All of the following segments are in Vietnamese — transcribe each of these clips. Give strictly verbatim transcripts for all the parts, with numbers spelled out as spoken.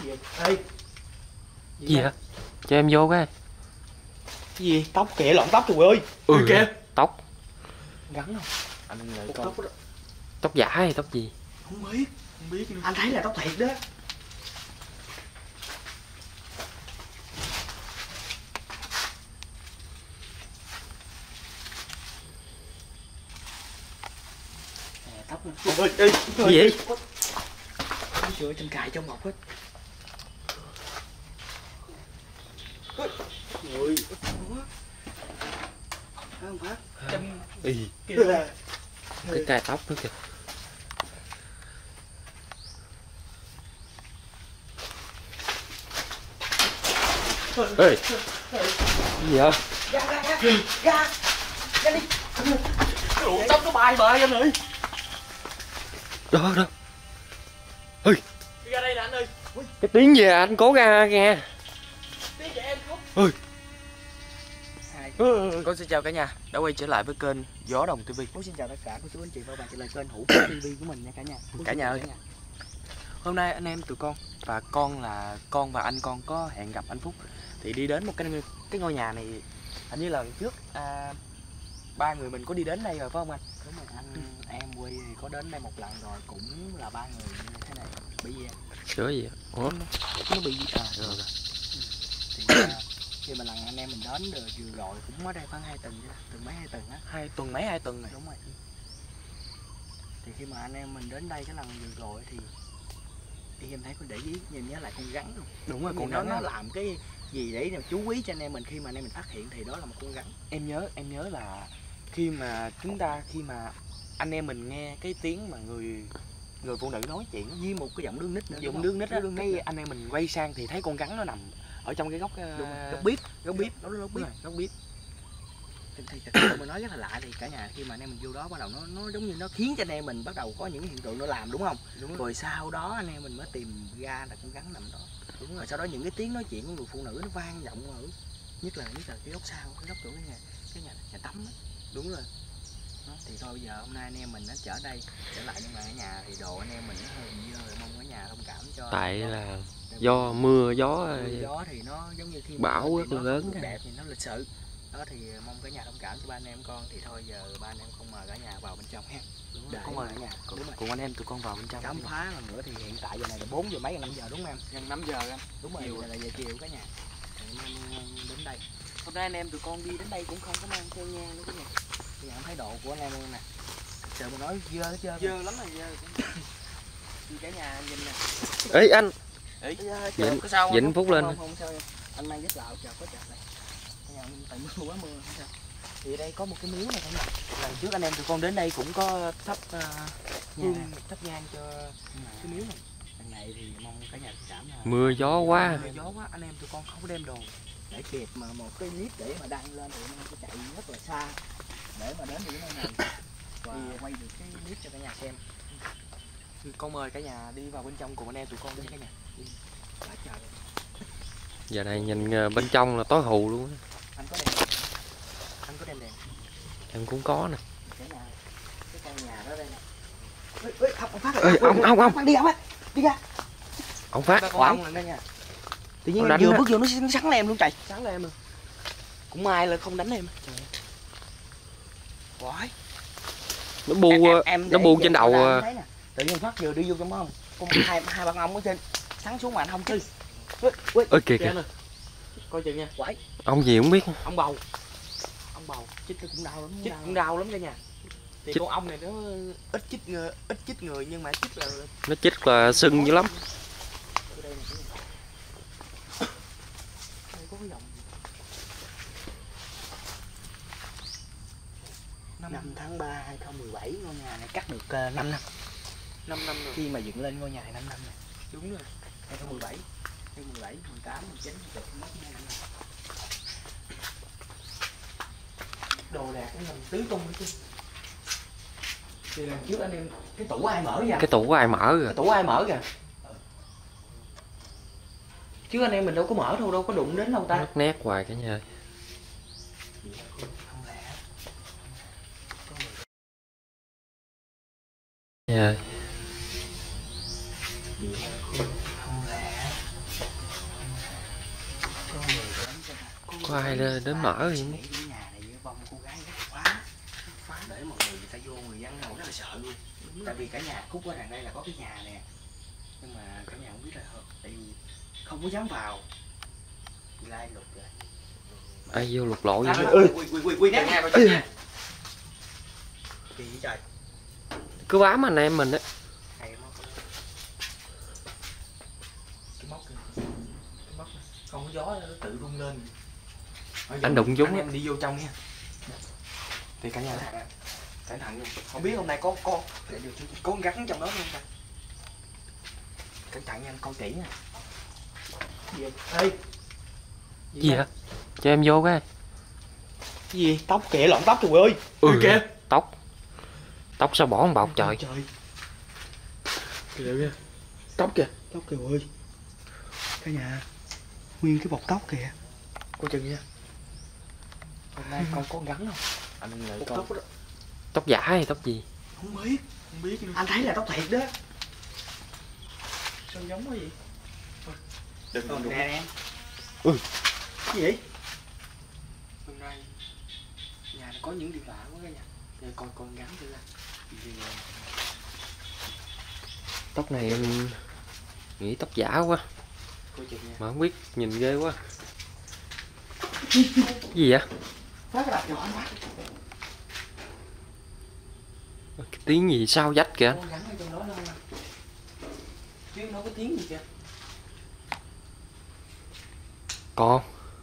gì vậy? Ê, gì, gì hả? Cho em vô cái. Cái gì? Tóc kìa, lọn tóc rồi ơi. Ừ kìa. Tóc gắn không? Anh lại con tóc đó. Tóc giả hay tóc gì? Không biết, không biết nữa. Anh thấy là tóc thiệt đó. Nè, tóc nè. Ôi, ê, cái gì vậy? Trời ơi, chân cài trong ngọc hết. Ôi, không phát. Chân Ý. kia là Cái cài tóc nữa kìa. Ê, cái gì hả? Ra, ra, ra, ra, ra đi. Ủa, tóc nó bay bời anh ơi. Đó, đó. Ê, Đi ra đây nè anh ơi. cái tiếng gì à? Anh cố ra nghe. Tiếng trẻ em khóc. Ơi. Con xin chào cả nhà đã quay trở lại với kênh Gió Đồng ti vi. Con xin chào tất cả cô chú anh chị và bạn trở lại kênh Hữu Phúc ti vi của mình nha cả nhà. Cả nhà ơi, hôm nay anh em tụi con và con là con và anh con có hẹn gặp anh Phúc thì đi đến một cái cái ngôi nhà này. Hình như là lần trước à, ba người mình có đi đến đây rồi phải không anh? Đúng rồi, anh em Quy thì có đến đây một lần rồi, cũng là ba người như thế này. Bị gì? Sửa gì? Ủa? Nó bị à rồi rồi. Thì à, khi mà lần anh em mình đến rồi vừa rồi cũng ở đây khoảng hai tuần chứ, tuần mấy hai tuần á, hai tuần mấy hai tuần rồi. Đúng rồi. Thì khi mà anh em mình đến đây cái lần vừa rồi thì thì em thấy con để ý nhìn nhớ lại con rắn luôn. Đúng rồi, con rắn nó làm cái gì để chú ý cho anh em mình khi mà anh em mình phát hiện thì đó là một con rắn. Em nhớ em nhớ là khi mà chúng ta khi mà anh em mình nghe cái tiếng mà người người phụ nữ nói chuyện với một cái giọng đương nít nữa, giọng đương nít á, cái anh em mình quay sang thì thấy con rắn nó nằm ở trong cái góc uh, góc bếp, góc bếp, nó góc bếp, góc bếp. Thì thật sự mình nói rất là lạ, thì cả nhà khi mà anh em mình vô đó bắt đầu nó nó giống như nó khiến cho anh em mình bắt đầu có những cái hiện tượng nó làm, đúng không? Đúng rồi. Rồi sau đó anh em mình mới tìm ra là con rắn nằm đó. Đúng rồi. Rồi sau đó những cái tiếng nói chuyện của người phụ nữ nó vang vọng ở nhất là nhất là cái góc sau, cái góc của cái nhà cái nhà, nhà tắm đó. Đúng rồi. Đó, thì thôi bây giờ hôm nay anh em mình nó trở đây trở lại, nhưng mà ở nhà thì đồ anh em mình nó hơi bị dơ, mong ở nhà thông cảm cho. Tại là do mưa gió, mưa gió thì nó giống như khi bão rất là lớn, đẹp thì nó lịch sự đó, thì mong cả nhà thông cảm cho ba anh em con. Thì thôi giờ ba anh em không mời cả nhà vào bên trong ha. Để con mời cả nhà cùng, cùng anh em tụi con vào bên trong khám phá lần nữa. Thì hiện tại giờ này là bốn giờ mấy, gần năm giờ đúng không em? Gần năm giờ em. Đúng rồi, giờ là giờ chiều cả nhà. Thì anh em đến đây. Hôm nay anh em tụi con đi đến đây cũng không có mang theo nhang nữa cả nhà. Thì em thấy độ của anh em luôn nè. Thật sự mà nói dơ hết trơn. Dơ lắm là dơ. Thì cả nhà nhìn nè. Ê anh. Ê, Vĩnh, Vĩnh Phúc lên. Không, không, sao em. Anh mang dứt lạo chờ có chặt này. Tại mưa quá mưa không sao. Thì ở đây có một cái miếu này cả nhà. Lần trước anh em tụi con đến đây cũng có thắp uh, nhang, thắp nhang cho cái miếu này. Lần này thì mong cả nhà cảm là mưa gió quá. Mưa gió quá, anh em tụi con không có đem đồ để kịp mà một cái clip để mà đăng lên thì anh em phải chạy rất là xa để mà đến những nơi này và quay được cái clip cho cả nhà xem. Con mời cả nhà đi vào bên trong cùng anh em tụi con đi cả nhà. Đi. Đã chờ. Giờ này nhìn bên trong là tối hù luôn á. Anh có đèn. Anh có đèn đèn. Em cũng có nè. Cái nhà, cái căn nhà đó đây nè. Ê, ê, ông Phát ơi, ông ông ông đi ông á, đi ra. Ông Phát khoan là đây nha. Tự nhiên em vừa bước vô nó sắn em luôn trời, sắn em luôn. Cũng may là không đánh em. Trời ơi. Quái. Nó bu em, em nó bu trên đầu. Tự nhiên Phát vừa đi vô trong không? Có hai hai bạn ông ở trên sắn xuống mà anh không chứ. Ơi kìa kìa. Coi chừng nha. Quái. Ông gì không biết. Ông bầu. Ông bầu chích cũng đau lắm. Chích cũng đau lắm cả nhà. Thì chích. Con ong này nó ít chích người, ít chích người nhưng mà chích là nó chích là sưng dữ lắm. Đây có cái dòng năm tháng ba hai không một bảy, ngôi nhà này cắt được uh, năm năm. năm năm rồi. Khi mà dựng lên ngôi nhà này năm năm này. Đúng rồi. hai không một bảy, hai không một bảy, mười tám, mười chín, mười mốt, mười hai. Đồ đạc nó làm tứ tung hết chứ. Thì lần trước anh em cái tủ ai mở ra? Cái tủ của ai mở rồi? Cái tủ ai mở kìa. Chứ anh em mình đâu có mở đâu, đâu có đụng đến đâu ta. Nét nét hoài cả nhà. Dạ. có ai đến, đến mở gì nghĩ cái nhà này với vong cô gái rất phá phá để mọi người người ta vô người dân nào rất là sợ luôn. Tại vì cả nhà Cúc ở đằng đây là có cái nhà nè, nhưng mà cả nhà không biết là hợp, tại vì không có dám vào. Lai lục rồi. Ai vô lục lội vậy? Ui ui ui ui ui nè nha. Gì vậy trời? Cứ bám anh em mình á. Cái móc kìa. Cái móc không có gió nó tự rung lên. Anh đụng chúng em đi vô trong nha. Thì cả nhà này cẩn thận nha. Không biết hôm nay có có có con rắn trong đó không ta? Cẩn thận nha, coi kỹ nha. Gì vậy? Ê. Gì, gì hả? Cho em vô cái. Cái gì? Tóc kìa, lọn tóc rồi ơi. Ừ kìa. Tóc. Tóc sao bỏ một bọc trời. Trời. Kìa kìa. Tóc kìa, tóc kìa ơi. Cả nhà. Nguyên cái bọc tóc kìa. Coi chừng nha. Hôm nay con có rắn không? Anh ngờ con. Tóc đó. Tóc giả hay tóc gì? Không biết, không biết. Anh thấy là tóc thiệt đó. Sao giống cái gì? Đừng đừng đừng. Nè nè. Ừ. Cái gì vậy? Hôm nay nhà này có những điều lạ quá cả nhà. Để coi con gắn thử là gì. Tóc này em nghĩ tóc giả quá. Mà không biết, nhìn ghê quá. Cái gì vậy? Phát cái đập nhỏ quá. Cái tiếng gì sao dách kìa. Con gắn ở trong đó đâu mà. Chứ nó có tiếng gì kìa. Con.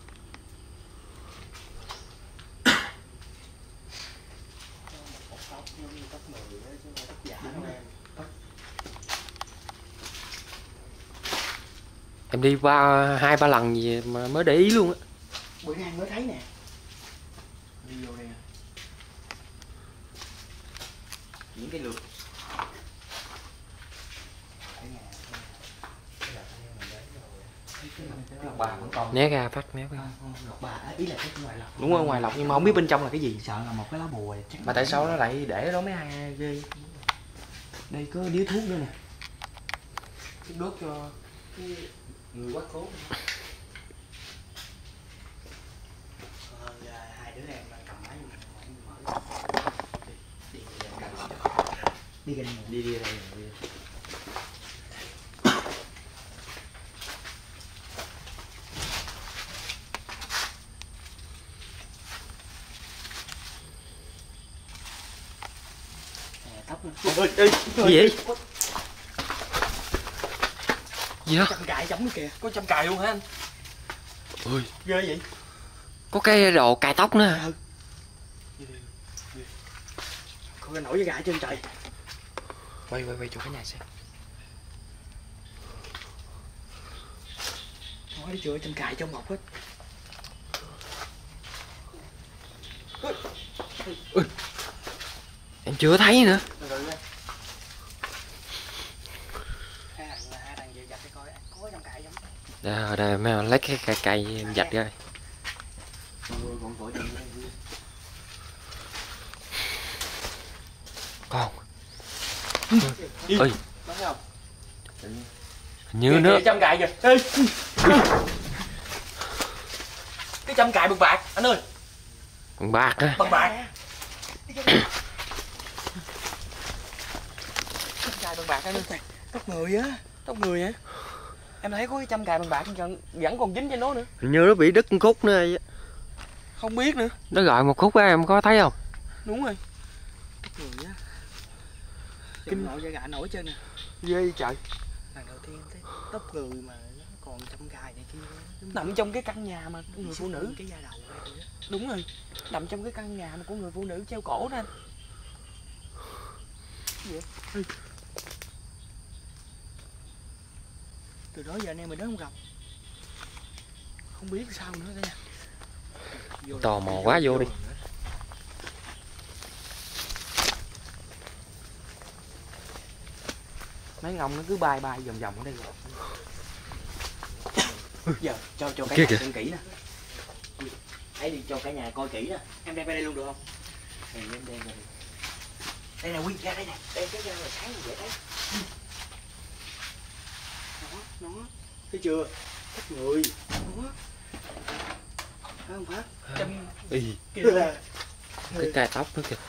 Em đi qua hai ba lần gì mà mới để ý luôn á. Bữa nay mới thấy nè. Đi vô đây nè. Những cái lượt. Né ra phát né ra. Bà ý là cái ngoài lọc. Đúng rồi, ngoài lọc nhưng mà không biết bên trong là cái gì. Sợ là một cái lá bùa chắc. Mà tại sao nó lại để ở đó mấy ai ghê. Đây có điếu thuốc nữa nè. Thuốc đốt cho cái người quá cố. Ờ, hai đứa em cầm máy mở. Đi đi gần Đi đi đây đi. tóc nữa. Ơi ơi Gì vậy? Gì đó? Châm cài giống kìa. Có châm cài luôn hả anh? Ôi, ghê vậy? có cái đồ cài tóc nữa. Ừ. Coi nổi với gà chân trời. Quay quay quay chỗ cái nhà xem. Nói chưa châm cài trong ngọc hết. Ui. Em chưa thấy nữa. Đây, đây em lấy cái cây cây em vạch ra. Con. Ơi. Như nữa. Châm cài kìa. Ê. Cái châm cài bằng bạc anh ơi. Bằng bạc á. Bằng bạc. Châm cài bằng bạc anh ơi. Tóc người á. Tóc người á. Em thấy có cái châm cài bằng bạc vẫn còn dính trên nó nữa. Hình như nó bị đứt một khúc nữa. Không biết nữa. Nó gọi một khúc á, em có thấy không? Đúng rồi. Tóc người á. Kinh nội da gà nổi trên nè. Ghê trời. Lần đầu tiên em thấy tóc người mà nó còn châm cài này kia. Nằm trong cái căn nhà mà người phụ nữ. Cái da đầu này. Đúng rồi. Nằm trong cái căn nhà mà của người phụ nữ treo cổ đó anh. Gì vậy? Từ đó giờ anh em mình đến không gặp. Không biết sao nữa nha. Tò mò quá vô đi. Mấy ngông nó cứ bay bay vòng vòng ở đây rồi. Giờ cho cho cả Kìa nhà kìa. xem kỹ nè. Hãy đi cho cả nhà coi kỹ nè. Em đem ra đây luôn được không? Này em đem ra đây. Đây nè Quy, ra đây nè. Đây cái ra là sáng dễ thấy. Nó, nó. Thấy chưa? Thích người. Nó. Không Phát. Châm. Ý. Kìa là. Cái cài tóc nữa kìa.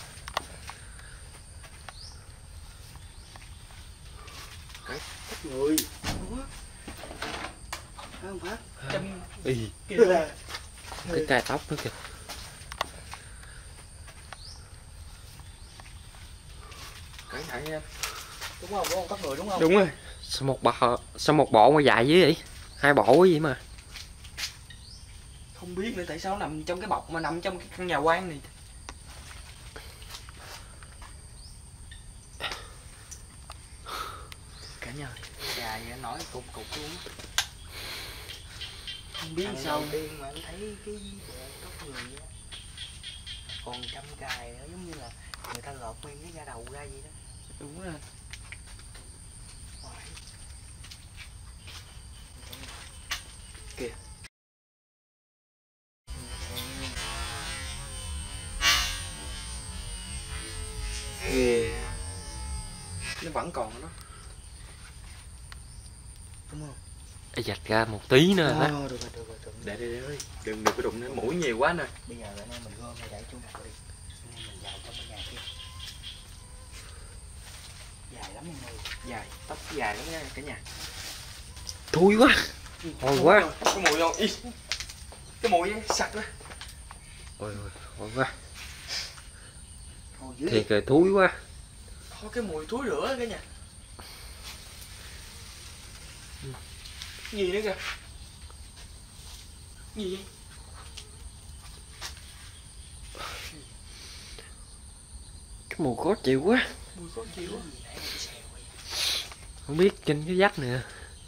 Thích người. Không Phát. Châm. Ý. Kìa là. Cái cài tóc nữa kìa. Cẩn thận nha. Đúng không? Đúng không? Bắt người đúng không? Đúng rồi. Sao một bộ sao một bộ mà dài dữ vậy? Hai bộ vậy mà. Không biết nữa tại sao nó nằm trong cái bọc mà nằm trong cái căn nhà quan này. Cả nhà Dài vậy nói cục cục luôn. không biết Thằng sao. đầu tiên mà anh thấy cái tóc người á còn trăm cài nữa, giống như là người ta lột nguyên cái da đầu ra vậy đó. Đúng rồi. Kìa. Ừ. Nó vẫn còn đó. Đúng không? Ê, giặt ra một tí nữa hả? Được rồi, được rồi, được rồi. Để đây ơi, đừng đừng có đụng đến mũi nhiều quá nè. Bây giờ anh em mình gom rồi để chỗ nào đi. Anh em mình vào trong cái nhà kia. Dài lắm em ơi. Dài, tóc dài lắm nha cả nhà. Thui quá. Hồi quá. Cái mùi không? Ý. Cái mùi sặc đó. Ôi ôi, hồi quá. Hồi dưới. Thiệt rồi, thúi quá. Thôi cái mùi thúi rửa cả nhà. Gì nữa kìa? Gì vậy? Cái mùi khó chịu quá. Mùi khó chịu quá. Không biết trên cái vách nè.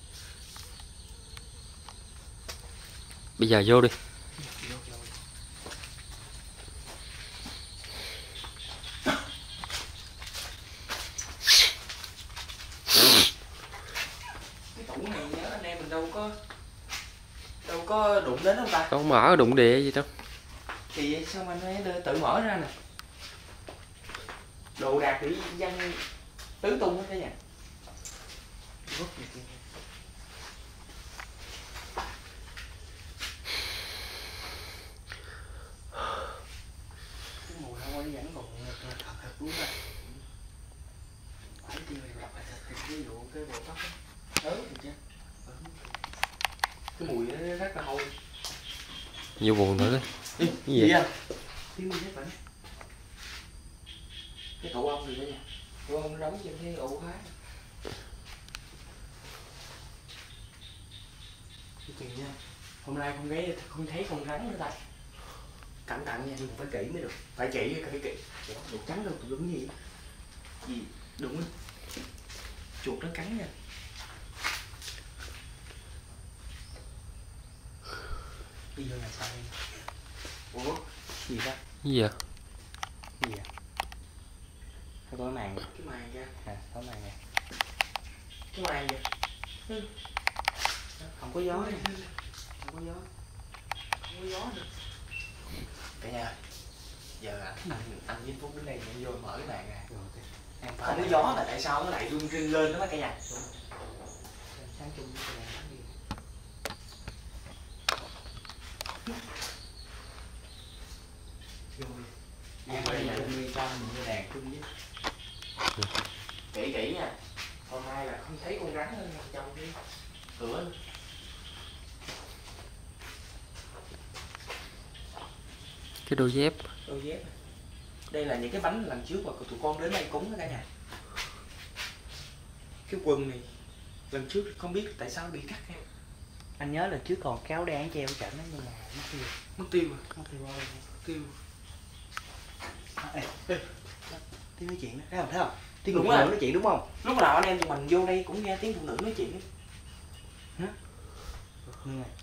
Bây giờ vô đi. Cái tủ này nhớ anh em mình đâu có đâu có đụng đến không ta? Đâu có mở đụng địa gì đâu. Thì sao mà anh ấy tự mở ra nè. Đồ đạc bị văng tứ tung hết cả nhà. Vứt gì kia. Cái mùi hôi vẫn còn thật thật luôn á. Phải tiêu này đập lại thịt ví dụ cái bộ tóc á. Ớn thì chứ. Cái mùi nó rất là hôi. Vô buồn nữa. Ê, Cái gì gì? vậy? Tiếng mi hết vậy. Cái tổ ong gì đó nha. Tổ ong nó đóng trên cái ổ khóa. Chừng nha. Hôm nay không thấy không thấy con rắn nữa ta. Cẩn thận nha, nhưng mà phải kỹ mới được. Phải kỹ, phải kỹ. Đồ trắng đâu, đúng gì? Gì? Đúng không? Chuột nó cắn nha. Đi vô nhà sao đi? Ủa? Gì đó? Cái gì vậy? Cái gì vậy? Cái tối màn. Cái màn kìa. À, tối màn nè. Cái màn kìa. Ừ. Không có gió nè. Không có gió. Không có gió nữa. Cả nhà. Giờ anh, anh với Phúc đến đây em vô mở cái màn ra. Rồi, Em không có gió mà tại sao nó lại rung rinh lên đó mấy cả nhà? sáng chung với cái đèn đi. Vô đi. Em Đây đi là chung đi cho mình cái đèn chung với. kỹ kỹ nha. Hôm nay là không thấy con rắn ở trong cái cửa. Cái đôi dép. Đôi dép. Đây là những cái bánh lần trước mà tụi con đến đây cúng đó cả nhà. Cái quần này lần trước không biết tại sao bị cắt em. Anh nhớ là trước còn kéo đen treo chảnh đó nhưng mà mất tiêu. Mất tiêu rồi. Mất tiêu rồi. Tiêu. À, ê, ê. Tiếng nói chuyện đó, thấy không? Thấy không? Tiếng Đúng phụ rồi. nữ nói chuyện đúng không? Lúc nào anh em tụi mình vô đây cũng nghe tiếng phụ nữ nói chuyện. Nhưng mà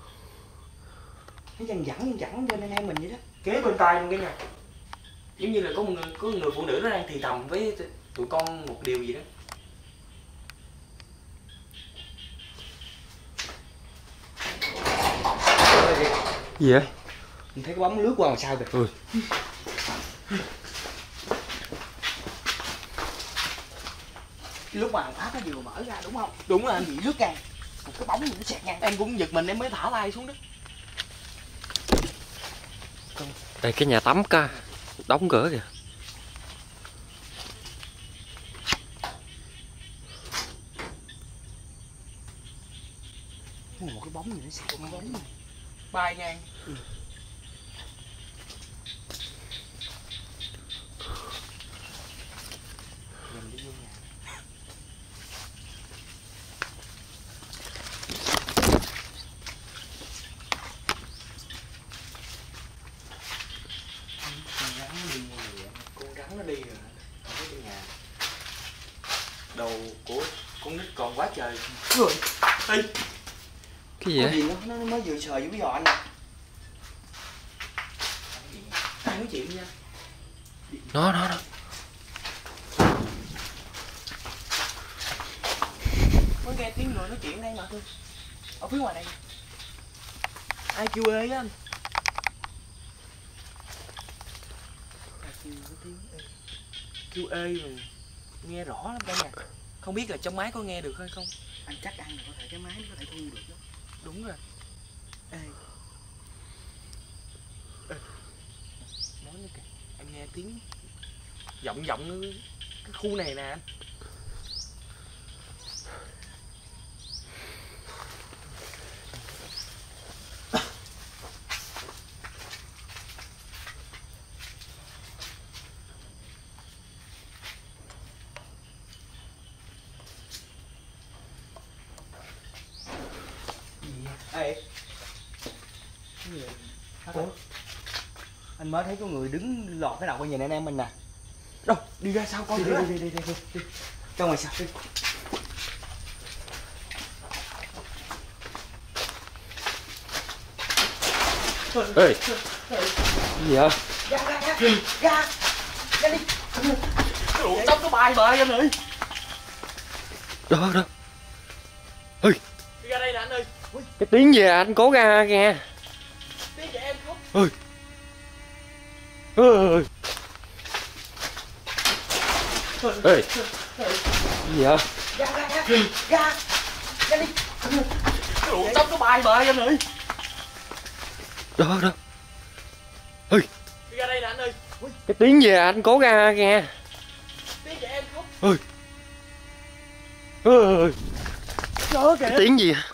nó dằn dẳng dằn dẳng cho anh em mình vậy đó. Kế bên tai luôn cái nhà. Giống như là có một người, có một người phụ nữ nó đang thì thầm với tụi con một điều gì đó. Gì vậy? Mình thấy cái bóng lướt qua làm sao kìa. Ui. Lúc mà thằng Pháp nó vừa mở ra đúng không? Đúng rồi Cái anh. gì lướt ngang. Một cái bóng gì nó xẹt ngang. Em cũng giật mình em mới thả tay xuống đó. Đây cái nhà tắm ca đóng cửa kìa. Một cái bóng gì nó xẹt cái bóng này. Bay ngang. Ừ. Mình đi vô nhà. Con rắn nó đi như vậy. Con rắn nó đi rồi. Ở cái nhà. Đầu của con nít còn quá trời. Rồi. Ê. Cái gì Cái vậy? gì nó, nó mới vừa sờ vô cái giò anh nè. Ai nói chuyện nha. Nó nó nó. Mới nghe tiếng người nói chuyện đây mà Thương. Ở phía ngoài đây. Ai kêu ê á anh? Ai kêu cái tiếng ê. Kêu ê mà nghe rõ lắm đây nè. Không biết là trong máy có nghe được hay không? Anh chắc ăn là có thể cái máy nó có thể thu được đó. Đúng rồi. Ê. Ê. Nói nữa kìa. Em nghe tiếng vọng vọng cái khu này nè anh. Ê. Cái gì? Ủa? Anh mới thấy có người đứng lọt cái đầu qua nhìn anh em mình nè. Đâu, đi ra sau coi. Đi đi đi đi đi đi. đi. Ra ngoài sau đi. Ê. Cái gì vậy? Ra ra ra. Ra. Ra đi. Ủa, tóc nó bay bời anh ơi. Đó đó. Ê. Đi ra đây nè anh ơi. Cái tiếng gì à? Anh cố ra nghe. Tiếng chị em khóc. Ơi. Ơi. Ê. Cái gì vậy? Ra ra ra. Ra. Ra đi. Ủa, tóc nó bay bời anh ơi. Đó đó. Ê. Đi ra đây nè anh ơi. Cái tiếng gì à? Anh cố ra nghe. Tiếng chị em khóc. Ơi. Ơi. Trời ơi kìa. Cái tiếng gì à?